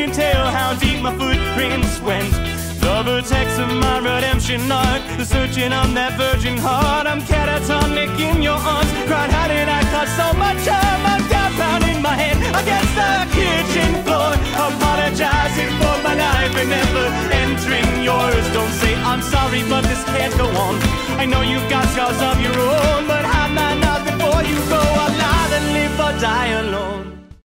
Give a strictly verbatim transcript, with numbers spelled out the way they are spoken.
can't tell how deep my footprints went. The vertex of my redemption arc, searching on that virgin heart. I'm catatonic in your arms, cried how did I cause so much harm? I'm down pounding my head against the kitchen floor, apologizing for my life and never entering yours. Don't say I'm sorry, but this can't go on. I know you've got scars of your own, but have my not before you go. I'll either live or die